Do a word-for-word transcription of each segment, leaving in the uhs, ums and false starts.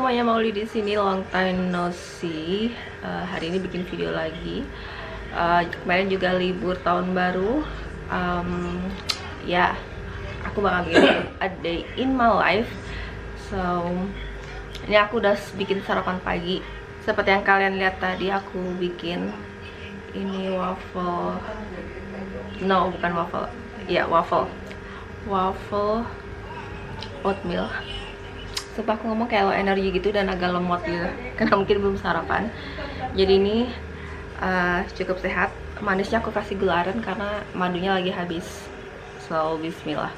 semuanya, Mauli di sini, long time no see. Uh, hari ini bikin video lagi. Uh, kemarin juga libur tahun baru. Um, ya, aku bakal bikin a day in my life. So, ini aku udah bikin sarapan pagi. Seperti yang kalian lihat tadi, aku bikin ini waffle. No, bukan waffle. Ya, waffle. Waffle oatmeal. Sumpah aku ngomong kayak low energy gitu dan agak lemot gitu karena mungkin belum sarapan. Jadi ini uh, cukup sehat. Manisnya aku kasih gula aren karena madunya lagi habis. So bismillah.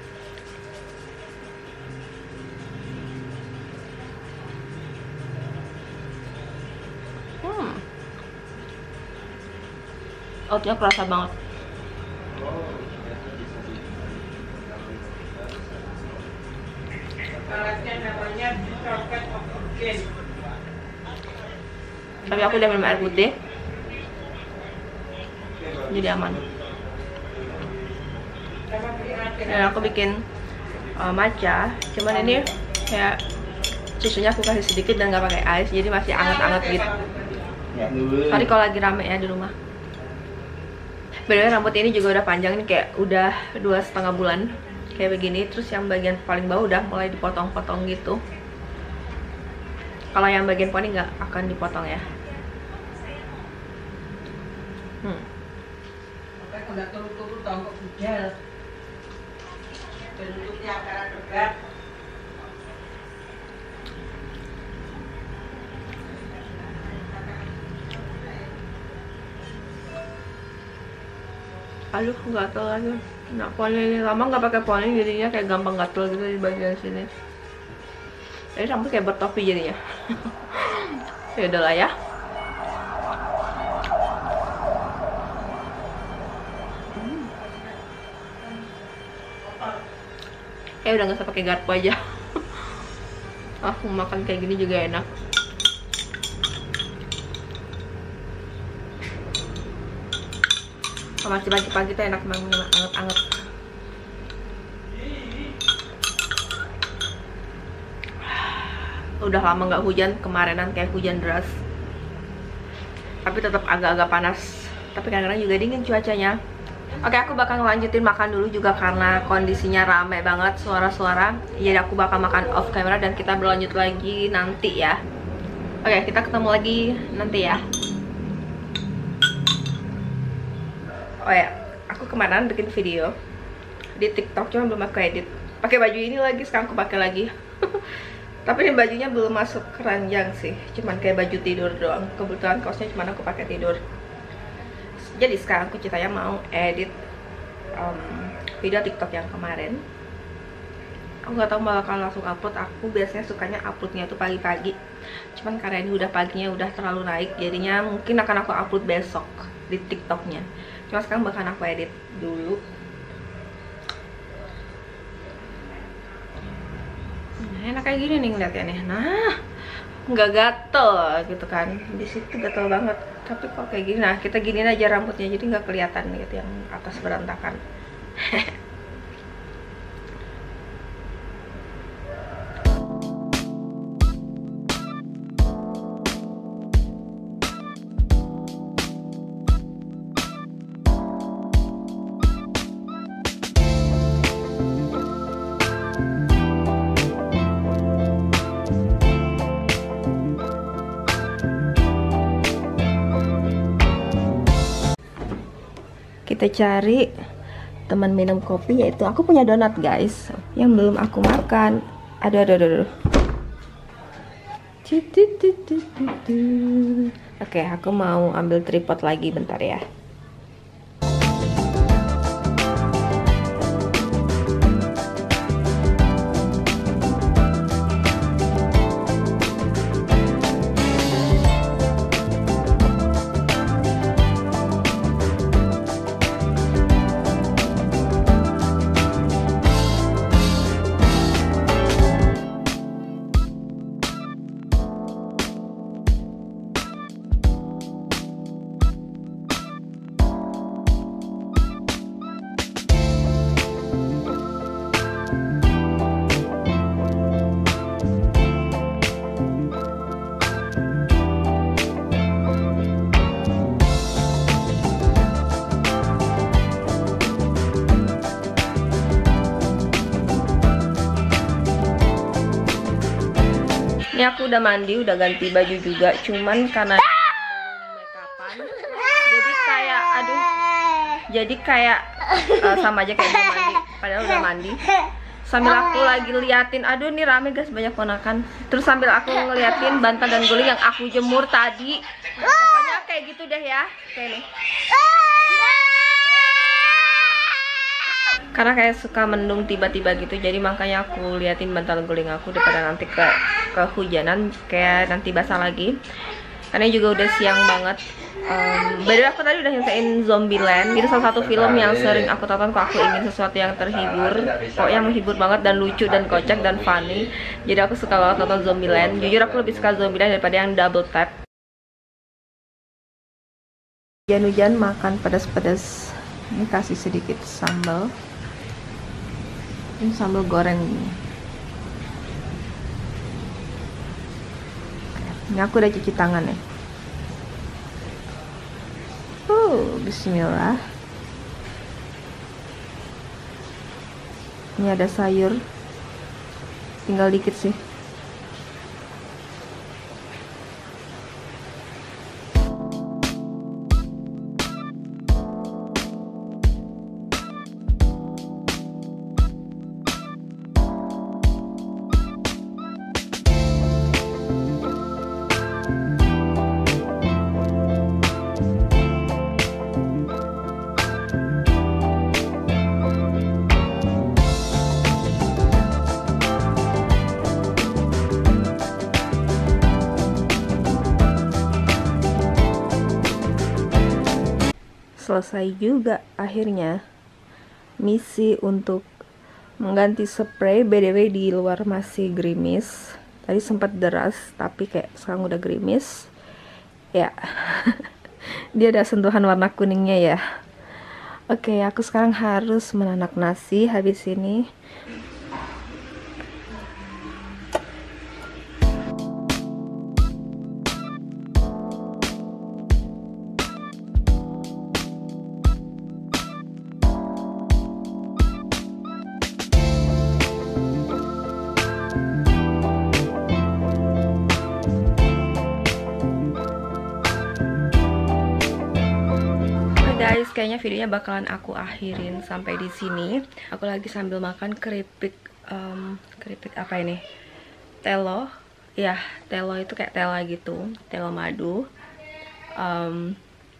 Hmm. Oatnya kerasa banget. Tapi aku udah minum air putih, jadi aman. Dan aku bikin uh, matcha, cuman ini kayak susunya aku kasih sedikit dan nggak pakai ice, jadi masih anget-anget gitu. Sorry kalau lagi rame ya di rumah. Bener, rambut ini juga udah panjang nih, kayak udah dua setengah bulan kayak begini. Terus yang bagian paling bawah udah mulai dipotong-potong gitu. Kalau yang bagian poni nggak akan dipotong ya. Hmm. Aduh, gatel lagi. Nah, poni ini lama nggak pakai poni, jadinya kayak gampang gatel gitu di bagian sini. Jadi rambut kayak bertopi jadinya. Ya udahlah ya. Hmm. Kayak udah nggak usah pakai garpu aja. Aku makan kayak gini juga enak. Masih pagi-pagi tuh enak banget, anget-anget. Udah lama nggak hujan, kemarinan kayak hujan deras. Tapi tetap agak-agak panas. Tapi kadang-kadang juga dingin cuacanya. Oke, aku bakal ngelanjutin makan dulu juga karena kondisinya rame banget suara-suara. Jadi aku bakal makan off camera dan kita berlanjut lagi nanti ya. Oke, kita ketemu lagi nanti ya. Oh ya, aku kemarin bikin video di TikTok, cuma belum aku edit. Pakai baju ini lagi, sekarang aku pakai lagi. Tapi ini bajunya belum masuk keranjang sih, cuman kayak baju tidur doang. Kebetulan kaosnya cuma aku pakai tidur. Jadi sekarang aku ceritanya mau edit um, video TikTok yang kemarin. Aku gak tahu bakal langsung upload. Aku biasanya sukanya uploadnya tuh pagi-pagi. Cuman karena ini udah paginya udah terlalu naik, jadinya mungkin akan aku upload besok di TikToknya. Cuma sekarang bakal aku edit dulu. Nah, enak kayak gini nih ngeliatnya nih. Nah, nggak gatel gitu kan. Di situ gatel banget. Tapi kok kayak gini, nah kita giniin aja rambutnya jadi nggak kelihatan gitu yang atas berantakan. Kita cari teman minum kopi, yaitu aku punya donat guys yang belum aku makan. Aduh aduh aduh, aduh. Oke, aku mau ambil tripod lagi bentar ya. Ini aku udah mandi, udah ganti baju juga. Cuman karena makeupan, jadi kayak aduh, jadi kayak uh, sama aja kayak belum mandi. Padahal udah mandi. Sambil aku lagi liatin, aduh nih rame guys, banyak ponakan. Terus sambil aku ngeliatin bantal dan guling yang aku jemur tadi. Pokoknya kayak gitu deh ya, kayak nih. Karena kayak suka mendung tiba-tiba gitu, jadi makanya aku liatin bantal guling aku daripada nanti ke kehujanan kayak nanti basah lagi. Karena juga udah siang banget. Um, by the way, aku tadi udah nyelesain Zombieland. Itu salah satu film yang sering aku tonton kalau aku ingin sesuatu yang terhibur, pokoknya menghibur banget dan lucu dan kocak dan funny. Jadi aku suka banget nonton Zombieland. Jujur aku lebih suka Zombieland daripada yang Double Tap. Hujan-hujan makan pedas-pedas. Ini kasih sedikit sambal. Ini sambal goreng. Ini aku udah cuci tangan ya. Uh, bismillah. Ini ada sayur. Tinggal dikit sih. Selesai juga akhirnya misi untuk mengganti spray. B D W di luar masih gerimis, tadi sempat deras tapi kayak sekarang udah gerimis ya. Dia ada sentuhan warna kuningnya ya. Oke, aku sekarang harus menanak nasi habis ini. Guys, kayaknya videonya bakalan aku akhirin sampai di sini. Aku lagi sambil makan keripik, um, keripik apa ini? Telo, ya telo itu kayak tela gitu, telo madu. Um,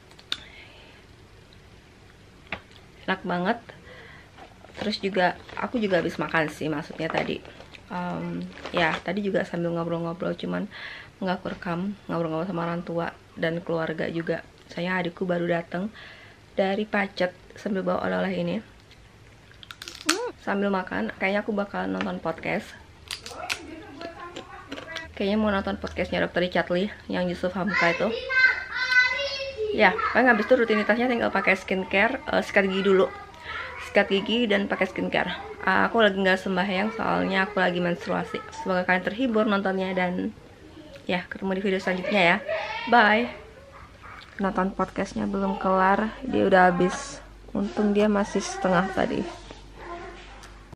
enak banget. Terus juga aku juga habis makan sih, maksudnya tadi. Um, ya tadi juga sambil ngobrol-ngobrol, cuman nggak aku rekam, ngobrol-ngobrol sama orang tua dan keluarga juga. Saya adikku baru datang dari Pacet sambil bawa oleh-oleh ini. hmm, Sambil makan, kayaknya aku bakal nonton podcast. Kayaknya mau nonton podcastnya dokter Richard Lee yang Yusuf Hamka itu. Ya, kan habis itu rutinitasnya tinggal pakai skincare, uh, sikat gigi dulu, sikat gigi dan pakai skincare. Uh, aku lagi nggak sembahyang soalnya aku lagi menstruasi. Semoga kalian terhibur nontonnya dan ya ketemu di video selanjutnya ya. Bye. Nonton podcastnya belum kelar, dia udah habis. Untung dia masih setengah tadi.